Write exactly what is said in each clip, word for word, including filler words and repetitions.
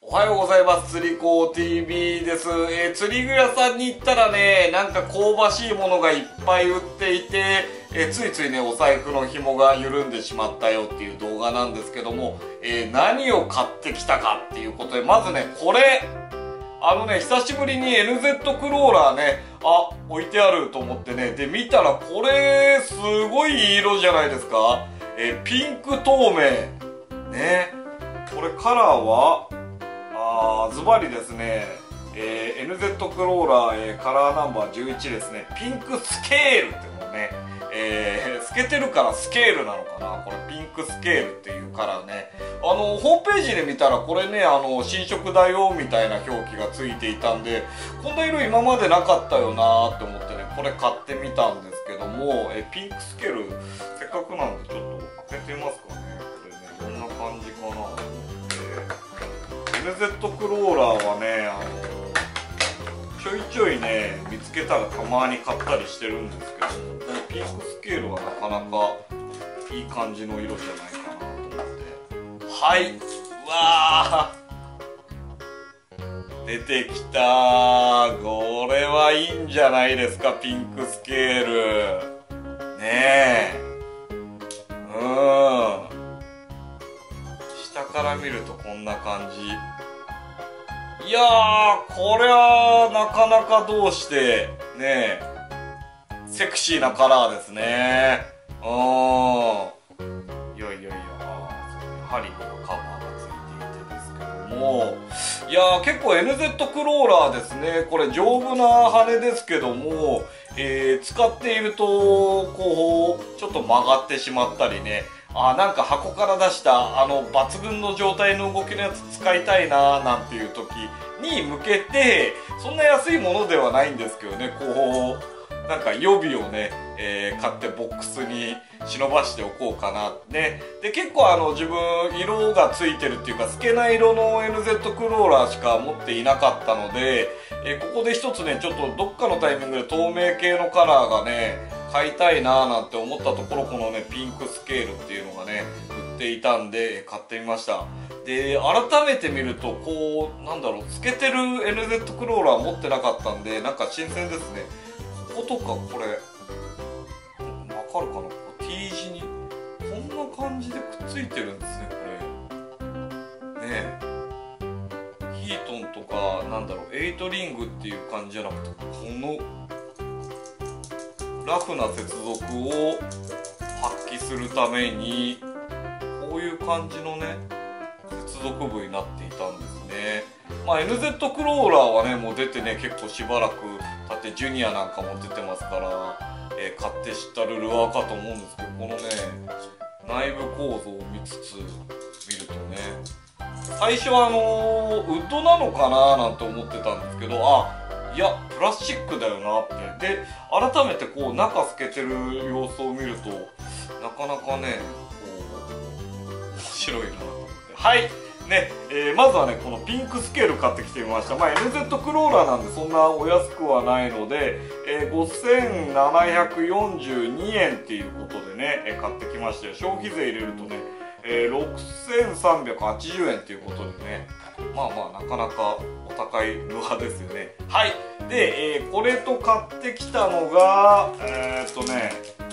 おはようございます。釣り子 ティービー です。えー、釣り具屋さんに行ったらね、なんか香ばしいものがいっぱい売っていて、えー、ついついね、お財布の紐が緩んでしまったよっていう動画なんですけども、えー、何を買ってきたかっていうことで、まずね、これ、あのね、久しぶりに エヌゼット クローラーね、あ、置いてあると思ってね、で、見たらこれ、すごいいい色じゃないですか。えー、ピンク透明。ね。これカラーは、あー、ズバリですね、えー、エヌゼット クローラー、えー、カラーナンバーじゅういちですね、ピンクスケールっていうのね、えー、透けてるからスケールなのかな、これピンクスケールっていうカラーね。あのホームページで見たらこれね、あの新色だよみたいな表記がついていたんで、こんな色今までなかったよなーって思ってね、これ買ってみたんですけども、えピンクスケールせっかくなんでちょっと開けてみますかね。これね、どんな感じかなと思って。エヌゼット クローラーはね、あのちょいちょいね見つけたらたまに買ったりしてるんですけど、このピンクスケールはなかなかいい感じの色じゃないかなと思って。はい、うわー出てきたー。これはいいんじゃないですか、ピンクスケールねえ。うん、下から見るとこんな感じ。いやー、これはなかなかどうしてね、セクシーなカラーですね。うん、いやいやいや、ハリーのカバーがついていてですけども、いやー、結構 エヌゼット クローラーですね。これ丈夫な羽ですけども、えー、使っているとこうちょっと曲がってしまったりね、あ、なんか箱から出したあの抜群の状態の動きのやつ使いたいなーなんていう時に向けて、そんな安いものではないんですけどね、こうなんか予備をね、えー、買ってボックスに忍ばしておこうかなね。で、結構あの自分色がついてるっていうか透けない色の エヌゼット クローラーしか持っていなかったので、えー、ここで一つね、ちょっとどっかのタイミングで透明系のカラーがね買いたいなーなんて思ったところ、このねピンクスケールっていうのがね売っていたんで買ってみました。で、改めて見るとこうなんだろう、透けてる エヌゼット クローラー持ってなかったんで、なんか新鮮ですね。こことかこれわかるかな、T 字にこんな感じでくっついてるんですね、これね。えヒートンとかなんだろう、エイトリングっていう感じじゃなくて、このラフな接続を発揮するためにこういう感じのね接続部になっていたんですね。まあ エヌゼット クローラーはねもう出てね結構しばらく経って、ジュニアなんかも出てますから、えー、買って知ったるルアーかと思うんですけど、このね内部構造を見つつ見るとね、最初はあのー、ウッドなのかななんて思ってたんですけど、あ、いやプラスチックだよなって。で、改めてこう中透けてる様子を見るとなかなかねこう面白いなと思って、はいね、えー、まずはねこのピンクスケール買ってきてみました。まあ エヌゼット クローラーなんでそんなお安くはないので、えー、ごせんななひゃくよんじゅうにえんっていうことでね、えー、買ってきまして、消費税入れるとね、えー、ろくせんさんびゃくはちじゅうえんっていうことでね、まあまあなかなかお高いルアーですよね。はい。で、えー、これと買ってきたのがえー、っとね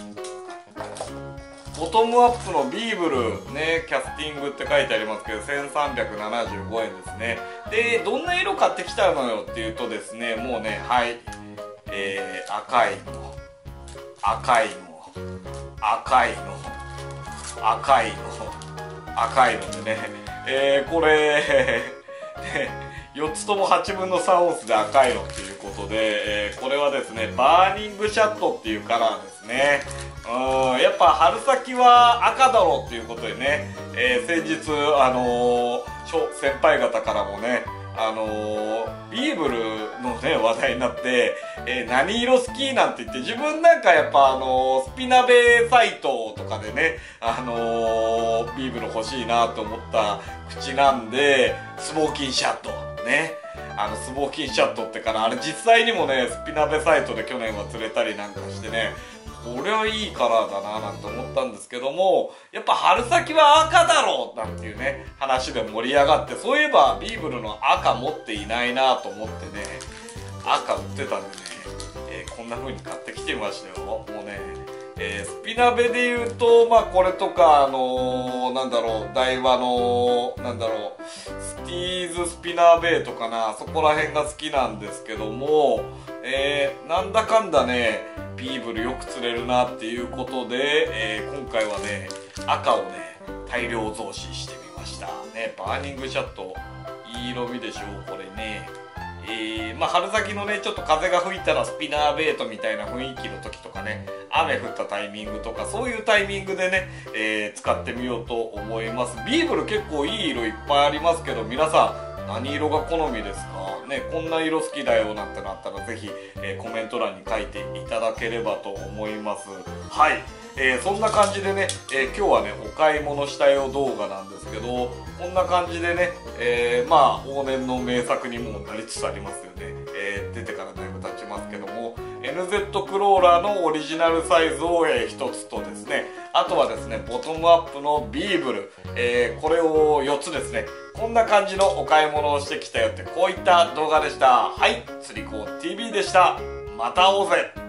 ボトムアップのビーブルね、キャスティングって書いてありますけどせんさんびゃくななじゅうごえんですね。で、どんな色買ってきたのよっていうとですね、もうね、はい、えー、赤いの赤いの赤いの赤いの赤いのでね、えー、これね、よっつともはちぶんのさんオンスで赤いのっていうことで、えー、これはですねバーニングシャットっていうカラーですね。うん、やっぱ春先は赤だろうっていうことでね、えー、先日あのー、先輩方からもね、あのー、ビーブルのね話題になって、えー、何色好きなんて言って、自分なんかやっぱあのー、スピナベサイトとかでね、あのー、ビーブル欲しいなと思った口なんで、スモーキンシャットね、あのスモーキンシャットってから、あれ実際にもねスピナベサイトで去年は釣れたりなんかしてね、 これはいいカラーだななんて思ったんですけども、やっぱ春先は赤だろうなんていうね話で盛り上がって、そういえばビーブルの赤持っていないなと思ってね、赤売ってたんでね、えー、こんな風に買ってきてみましたよ。もうね、えー、スピナベで言うと、まあこれとか、あのー、なんだろう、台湾の、なんだろう、スティーズスピナーベイとかな、そこら辺が好きなんですけども、えー、なんだかんだね、ビーブルよく釣れるなっていうことで、えー、今回はね、赤をね、大量増資してみました。ね、バーニングシャット、いい色味でしょう、これね。えー、まあ春先のねちょっと風が吹いたらスピナーベイトみたいな雰囲気の時とかね、雨降ったタイミングとかそういうタイミングでね、えー、使ってみようと思います。ビーブル結構いい色いっぱいありますけど、皆さん何色が好みですかね。こんな色好きだよなんてなったらぜひ、えー、コメント欄に書いていただければと思います。はい、えー、そんな感じでね、えー、今日はねお買い物したよ動画なんですけど、こんな感じでね、えー、まあ往年の名作にもなりつつありますよね。えー、出てからだいぶ経ちますけども、 エヌゼット クローラーのオリジナルサイズを、えー、ひとつとですね、あとはですねボトムアップのビーブル、えー、これをよっつですね、こんな感じのお買い物をしてきたよって、こういった動画でした。はい、釣り子 ティーブイ でした。また会おうぜ。